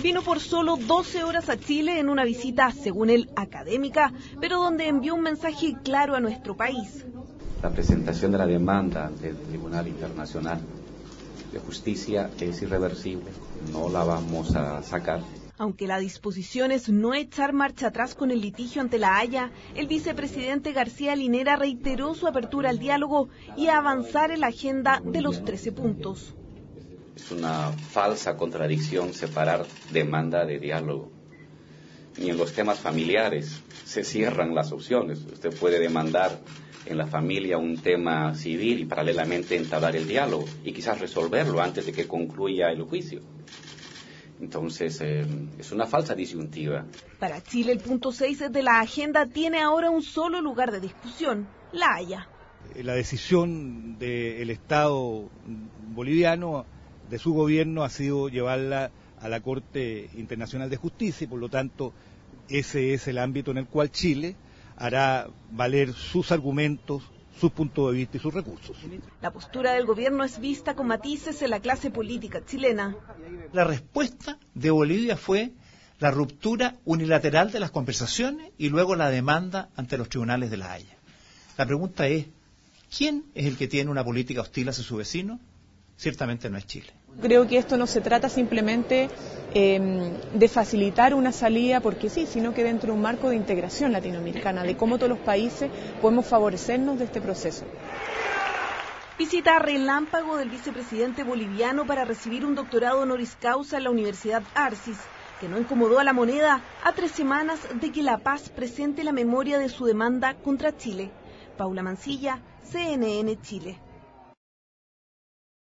Vino por solo 12 horas a Chile en una visita, según él, académica, pero donde envió un mensaje claro a nuestro país. La presentación de la demanda del Tribunal Internacional de Justicia es irreversible, no la vamos a sacar. Aunque la disposición es no echar marcha atrás con el litigio ante la Haya, el vicepresidente García Linera reiteró su apertura al diálogo y a avanzar en la agenda de los 13 puntos. Es una falsa contradicción separar demanda de diálogo. Ni en los temas familiares se cierran las opciones. Usted puede demandar en la familia un tema civil y paralelamente entablar el diálogo y quizás resolverlo antes de que concluya el juicio. Entonces, es una falsa disyuntiva. Para Chile, el punto 6 de la agenda tiene ahora un solo lugar de discusión, La Haya. La decisión del Estado boliviano, de su gobierno, ha sido llevarla a la Corte Internacional de Justicia y por lo tanto ese es el ámbito en el cual Chile hará valer sus argumentos, sus puntos de vista y sus recursos. La postura del gobierno es vista con matices en la clase política chilena. La respuesta de Bolivia fue la ruptura unilateral de las conversaciones y luego la demanda ante los tribunales de La Haya. La pregunta es, ¿quién es el que tiene una política hostil hacia su vecino? Ciertamente no es Chile. Creo que esto no se trata simplemente de facilitar una salida porque sí, sino que dentro de un marco de integración latinoamericana, de cómo todos los países podemos favorecernos de este proceso. Visita relámpago del vicepresidente boliviano para recibir un doctorado honoris causa en la Universidad Arcis, que no incomodó a la moneda a 3 semanas de que La Paz presente la memoria de su demanda contra Chile. Paula Mancilla, CNN Chile.